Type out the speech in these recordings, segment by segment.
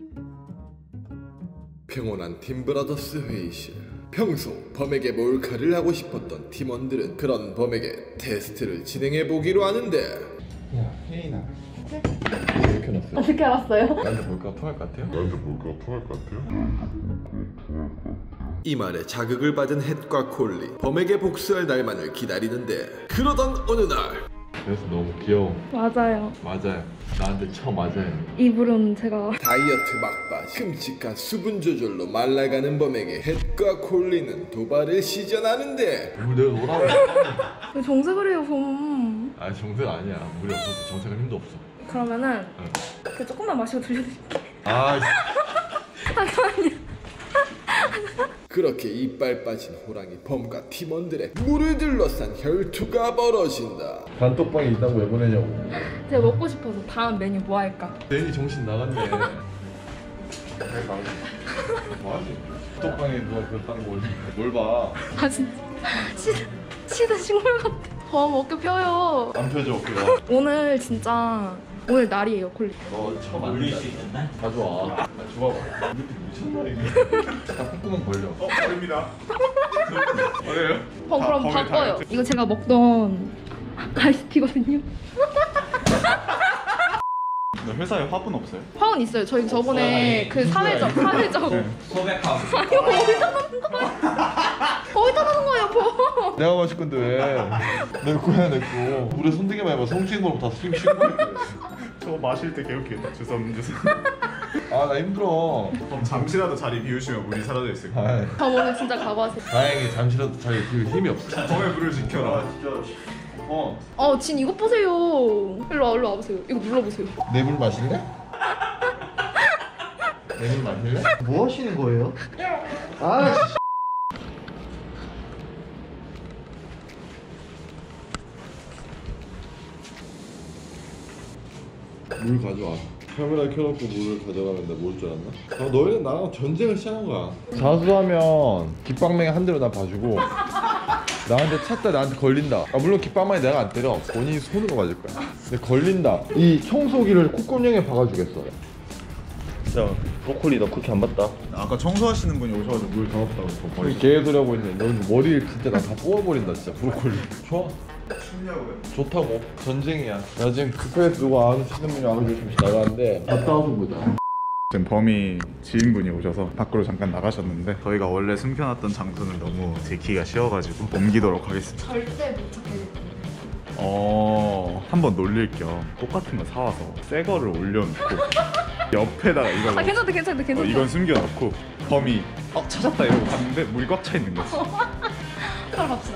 평온한 팀브라더스 회의실. 평소 범에게 몰카를 하고 싶었던 팀원들은 그런 범에게 테스트를 진행해보기로 하는데. 야, 혜인아. 왜 이렇게 놨어요? 어떻게 알았어요? 나한테 몰카 통할 것 같아요? 이 말에 자극을 받은 햇과 콜리, 범에게 복수할 날만을 기다리는데, 그러던 어느 날. 그래서 너무 귀여워. 맞아요. 맞아요. 나한테 맞아요. 이불은 제가 다이어트 막바, 끔찍한 수분 조절로 말라가는 범에게 햇과 콜리는 도발을 시전하는데. 내가 뭐라고? 왜 정색을 해요, 봄? 아, 정색 아니야. 물이 없어서 정색할 힘도 없어. 그러면은 응. 그 조금만 마시고 들려드릴게요. 아, 잠깐만요. 그렇게 이빨 빠진 호랑이 범과 팀원들의 물을 둘러싼 혈투가 벌어진다. 단톡방에 이딴 거 왜 보내냐고. 제가 먹고 싶어서 다음 메뉴 뭐 할까? 괜히 정신 나갔네. 뭐하지? 단톡방에 누가 그랬다는 뭘 봐. 아 진짜 시드 식물 같아. 범 어깨 펴요. 안 펴져 어깨가. 오늘 진짜 오늘 날이에요, 콜리. 너 처음 안 올릴 수 있겠나? 가져와. 줘봐봐. 미쳤나 이게. 딱 콧구멍 벌려. 벌립니다. 어때요? 그럼 바꿔요. 이거 제가 먹던 아이스티거든요. 근데 회사에 화분 없어요? 화원 있어요. 저희 저번에 그 사회적 소백하우스. 아니 이거 어디다 넣는 거예요? 어디다 넣는 거예요, 범? 내가 마실 건데 왜? 내 거야 내 거. 물에 손대기만 해봐. 성취행보로 다 신고해. 저 마실 때 개웃기겠다. 주섬주섬. 아, 나 힘들어. 그럼 잠시라도 자리 비우시면 물이 사라져 있을 거예요. 아, 범 오늘 진짜 가봐세요. 다행히 잠시라도 잘 비울 힘이 없어. 범의 물을 지켜라. 진 이것 보세요. 일로 와보세요. 이거 눌러보세요. 내 물 마실래? 내 물 마실래? 뭐 하시는 거예요? 아, 물 가져와. 카메라 켜놓고 물을 가져가면 나 모를 줄 알았나? 너희는 나랑 전쟁을 시작한 거야. 자수하면 깃방맹이 한 대로 나 봐주고 나한테 찾다 나한테 걸린다. 물론 깃방망이 내가 안 때려. 본인이 손으로 맞을 거야. 근데 걸린다. 이 청소기를 콧구멍에 박아주겠어. 야, 브로콜리 너 그렇게 안 봤다. 아까 청소하시는 분이 오셔가지고 물 더 없다고 더 우리 개소리 하고 있는데 넌 머리를 진짜 나 다 뽑아버린다 진짜. 브로콜리 좋아. 춥냐고요? 좋다고. 전쟁이야. 나 지금 급해서 누가 아시는 분이 와가지고 잠시 나가는데 갔다 와서 보자. 지금 범이 지인분이 오셔서 밖으로 잠깐 나가셨는데 저희가 원래 숨겨놨던 장소는 너무 들키기가 쉬워가지고 옮기도록 하겠습니다. 절대 못 찾게 될 한번 놀릴 겸 똑같은 거 사와서 새 거를 올려놓고 옆에다가 이걸 괜찮다. 이건 숨겨놓고 범이 찾았다 이러고 갔는데 물이 꽉 차 있는 거지. 따라 갑시다.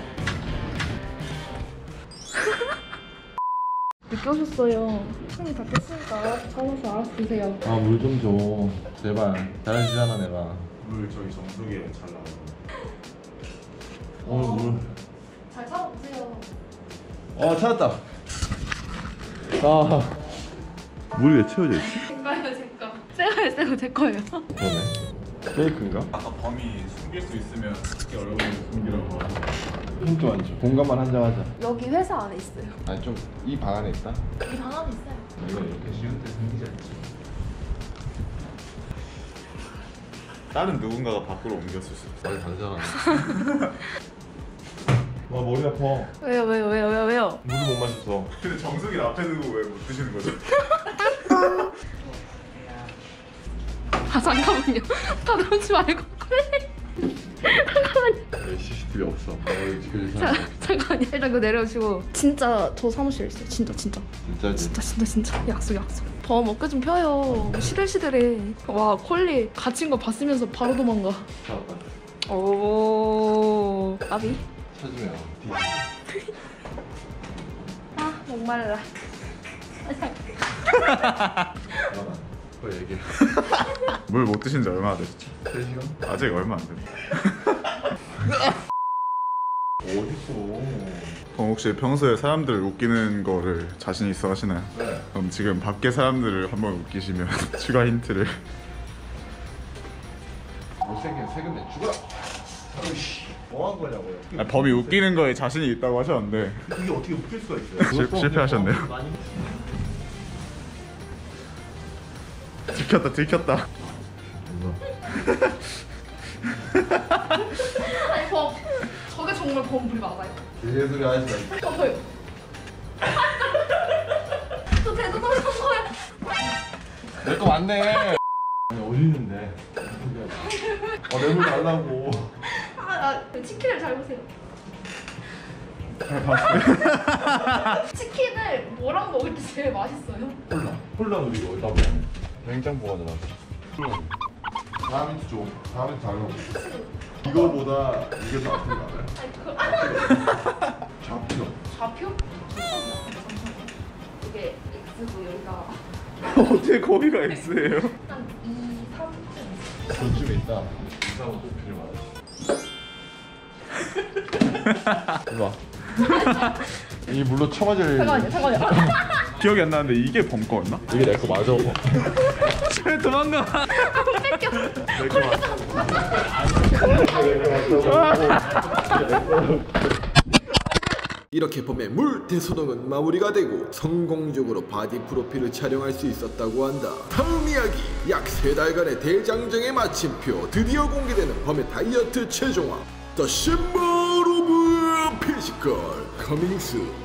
늦게 오셨어요. 손이 다 깼으니까 찾아서 알아서 드세요. 아 물 좀 줘. 제발. 잘하시잖아 내가. 물 저기 정수기에 잘 나와요. 오늘 물. 잘 찾아보세요. 찾았다. 물이 왜 채워져 있지? 제 거예요. 제 거예요. 그러네. 페이크인가? 아까 범이 숨길 수 있으면 그렇게 얼굴을 숨기라고 힌트 안 줘. 공간만 한장하자. 여기 회사 안에 있어요. 아니 좀 이 방 안에 있다. 이 방 안에 있어요. 이거 이렇게 쉬운 데 숨기지 않지. 다른 누군가가 밖으로 옮겼을 수 있어. 머리 당장하네. 와 머리 아파. 왜요? 물을 못 마셔서. 근데 정수기 앞에 두고 왜 못 드시는 거죠? 잠깐만요. 다들 오지 말고. 잠깐만요. CCTV 없어. 지켜줄 자, 사람 없어. 잠깐만요. 일단 그거 내려주시고. 진짜 저 사무실에 있어요. 진짜. 진짜지? 진짜. 약속. 범 어깨 좀 펴요. 시들시들해. 와, 콜리 갇힌 거 봤으면서 바로 도망가. 찾았다. 오, 까비. 찾으면 아, 목말라. 그거 얘기해. 물 못 드신 지 얼마나 되셨죠? 3시간? 아직 얼마 안 됐네. 어딨어? 혹시 평소에 사람들을 웃기는 거를 자신 있어 하시나요? 네. 그럼 지금 밖에 사람들을 한번 웃기시면 추가 힌트를. 못생긴 세금 내 죽어라! 아이씨 뭐한 거냐고요? 범이 웃기는 거에 자신이 있다고 하셨는데 그게 어떻게 웃길 수가 있어요? 실패하셨네요. 들켰다. 아니 저게 정말 범불이 맞아요. 개소리 하지 마. 저요. 저 대도동한 거야. 내 거 맞네. 아니 어디 있는데? 뇌물 달라고. 치킨을 잘 보세요. 치킨을 뭐랑 먹을 때 제일 맛있어요? 콜라 우리 어디다 먹어? 냉장고 가져놨어. 다음 힌트 줘. 다음 힌트 달라고. 이거보다 이게 더 아픈 거 알아요? 좌표. 좌표? 이게 X고 여기가 어떻게 거기가 X예요? 한 2, 3층. 저쪽에 있다. 이상은 꼭 필요하다. 일로 와. 이 물로 쳐맞을. 잠깐만요. 기억이 안 나는데 이게 범 거였나? 이게 내 거 맞아. 도망가. 내거 맞아. 이렇게 범의 물 대소동은 마무리가 되고 성공적으로 바디 프로필을 촬영할 수 있었다고 한다. 다음 이야기, 약 3달간의 대장정의 마침표, 드디어 공개되는 범의 다이어트 최종화, The Symbol of Physical, coming soon.